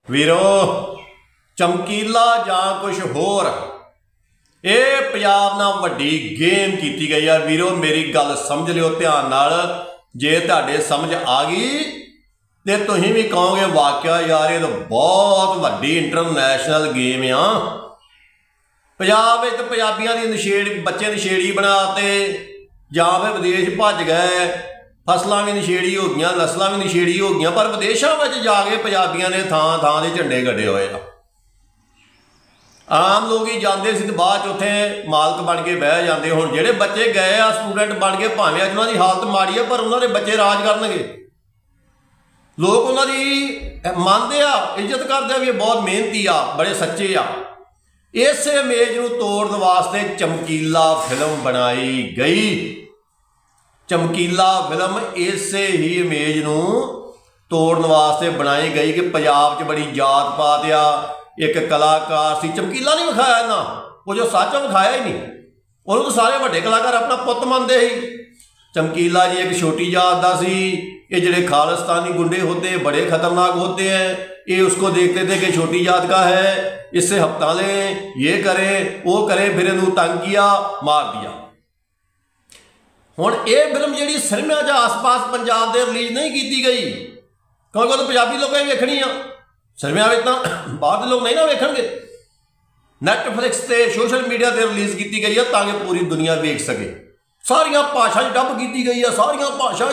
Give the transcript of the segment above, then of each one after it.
वीरो चमकीला जां कुछ होर ये पंजाब नाल वड्डी गेम की गई है। वीरो मेरी गल समझ लियो ध्यान नाल, जे तुहाडे समझ आ गई तो तुसीं भी कहोगे वाकया यार ये तो बहुत वड्डी इंटरनैशनल गेम आ। पंजाब तो पंजाबियों की नशेड़ बच्चे नशेड़ी बनाते जां फिर विदेश भज गए, फसलां भी नशेड़ी हो गई, नस्लां भी नशेड़ी हो गई, पर विदेशों में जाके पंजाबियों ने थां थां दे झंडे गड्ढे हुए आ। आम लोग ही जाते सी बाद उत्थे मालक बन के बह जाते। हुण जिहड़े बच्चे गए आ स्टूडेंट बन के, भावें अज उन्हां दी हालत माड़ी है पर उन्होंने बच्चे राज करनगे। लोग उन्हां दी मानते आ, इज्जत करते भी बहुत मेहनती आ, बड़े सच्चे आ। इस इमेज नूं तोड़न वास्ते चमकीला फिल्म बनाई गई। चमकीला फिल्म इस ही इमेज नूं तोड़न वास्ते बनाई गई कि पंजाब च बड़ी जात पात आ। एक कलाकार सी, चमकीला नहीं विखाया इन्ना, वो जो सच विखाया ही नहीं। उन्होंने तो सारे वड्डे कलाकार अपना पुत्त मनते ही। चमकीला जी एक छोटी जात का सी। ये जिहड़े खालिस्तानी गुंडे होते हैं बड़े खतरनाक होते हैं, ये उसको देखते थे कि छोटी जात का है, इससे हफ्ता लें, ये करें वो करें, फिर इन्हू तंग किया, मार दिया। हुण ये फिल्म जिहड़ी सिनेमा च आस पास पंजाब दे रिलीज नहीं की गई, क्योंकि वो पंजाबी लोगों ने वेखनी आ। सिनेमा में तो बाहर के लोग नहीं ना वेखणगे। नैटफ्लिक्स से सोशल मीडिया से रिलीज की गई है ताकि पूरी दुनिया वेख सके। सारिया भाषा डब की गई है, सारिया भाषा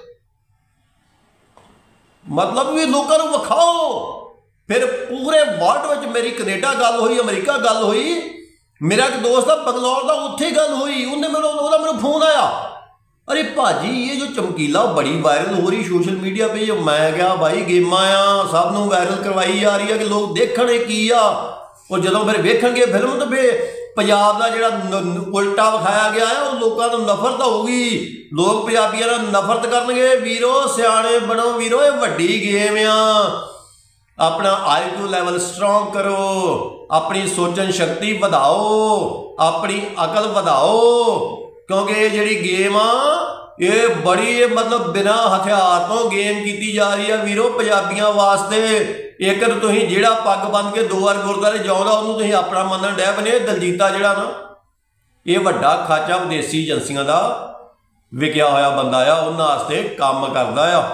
मतलब भी लोगों को विखाओ। फिर पूरे वर्ल्ड में मेरी कनेडा गल हुई, अमरीका गल हुई, मेरा एक दोस्त है बंगलौर का, उत्थे गल हुई, उन्हें मेरे फोन आया, अरे भाजी ये जो चमकीला बड़ी वायरल हो रही सोशल मीडिया पे। मैं क्या भाई गेमां आ, सब नूं वायरल करवाई जा रही है कि लोग देखण की आ। और जो फिर वेखणगे फिल्म तो फिर पंजाब का जिहड़ा उल्टा विखाया गया है वो लोगों को नफरत होगी। लोग पंजाबियों नाल नफरत करनगे। वीरो सियाणे बनो, वीरो ये वड्डी गेम आ। अपना IQ लैवल स्ट्रोंग करो, अपनी सोचन शक्ति बढ़ाओ, अपनी अकल बढ़ाओ, क्योंकि ये जिहड़ी गेम आ ये बड़ी मतलब बिना हथियार तो गेम की जा रही है। वीरो पंजाबियों वास्ते एक तुसीं जिहड़ा पग बन के 2 बार गुरुद्वारे जाओ उन्होंने तुसीं अपना मनन डै बने। दलजीता जिहड़ा ना ये वड्डा खाचा विदेशी एजेंसियों का विकिया होया बंदा आ, उन्हां वास्ते काम करदा आ।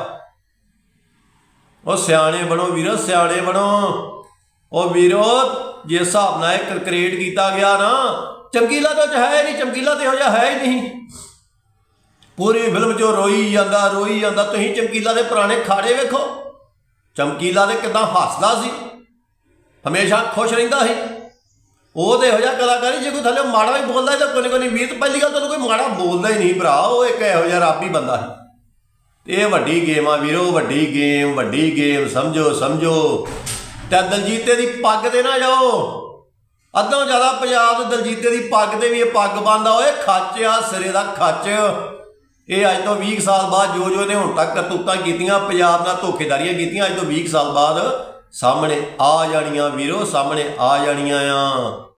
और सियाणे बनो वीरो, सियाणे बनो। और वीरो जिस हिसाब नाल क्रिएट किया गया ना, चमकीला तो है नहीं, चमकीला तो यह है ही नहीं। पूरी फिल्म चो रोई जाता रोई जाता। तुसीं चमकीला के पुराने खाड़े वेखो, चमकीला तो कितना हसदा सी, हमेशा खुश रहिंदा सी। वो तो यह कलाकार जो कोई थले माड़ा भी बोलता है तो कोई नहीं। वीर पहली गल तो कोई माड़ा बोलता ही नहीं भरा, वो एक यहो जिहा रब ही बंदा है। ये वड्डी गेम आ वीरो, वड्डी गेम, वड्डी गेम समझो समझो। ते दलजीते की पग ते ना जाओ, अद्धों ज़्यादा पंजाब दलजीते की पग ते भी ये पग बनदा होए खच आ, सिरे का खच। ये अज तो 20 साल बाद जो इन्हें हुण तक करतूतां कीतियां, पंजाब नाल धोखेधारियां कीतियां, अज तो 20 साल बाद सामने आ जानियां वीरो, सामने आ जानियां आ।